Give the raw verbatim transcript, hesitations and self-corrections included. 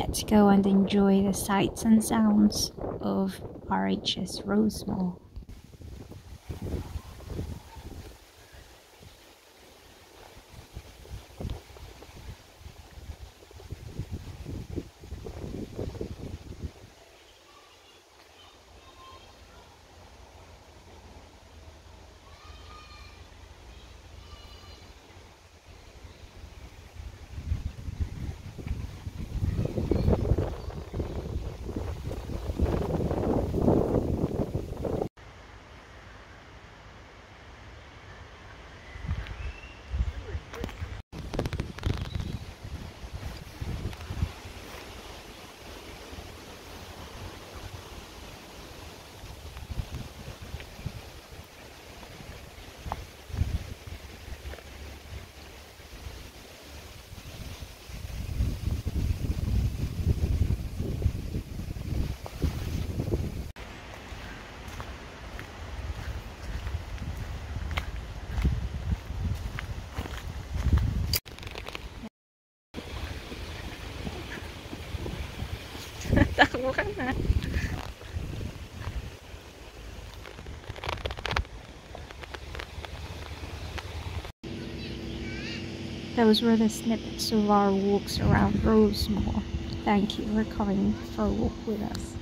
Let's go and enjoy the sights and sounds of R H S Rosemoor. Takbo ka na. Those were the snippets of our walks around Rosemoor. Thank you for coming for a walk with us.